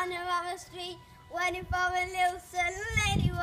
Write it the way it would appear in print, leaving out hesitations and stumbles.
corner of a street, waiting for a little certain lady